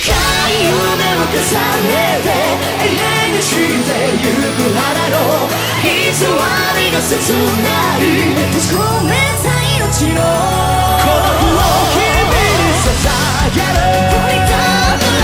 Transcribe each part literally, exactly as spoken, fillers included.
夢を重ねて永遠にしてゆく花の偽りが切ない閉じ込めた命の孤独を君に捧げるポリタンの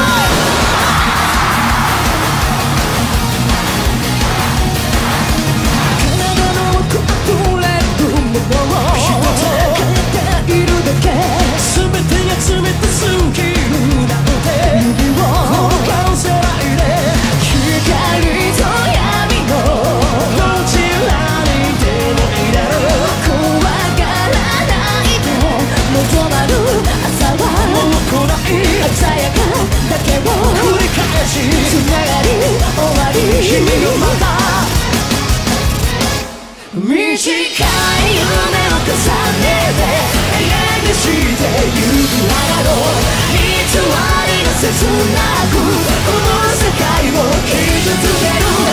体のこぼれるものを一つ変えているだけ全てが全て好きなので指を交わせないで光と闇のどちらにでもいれる怖がらないで望まる朝はもう来ない鮮やかだけを繰り返しつながり終わり君のまた短い夢を重ねて永遠にしてゆく花の偽りが切なくこの世界を傷つける